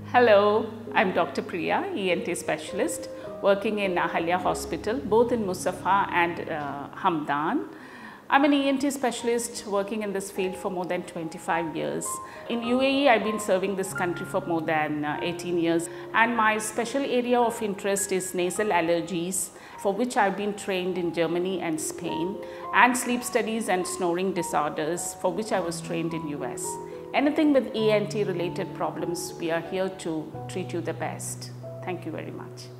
Hello, I'm Dr. Priya, ENT Specialist, working in Ahalia Hospital, both in Musafa and Hamdan. I'm an ENT specialist working in this field for more than 25 years. In UAE, I've been serving this country for more than 18 years. And my special area of interest is nasal allergies, for which I've been trained in Germany and Spain, and sleep studies and snoring disorders, for which I was trained in US. Anything with ENT related problems, we are here to treat you the best. Thank you very much.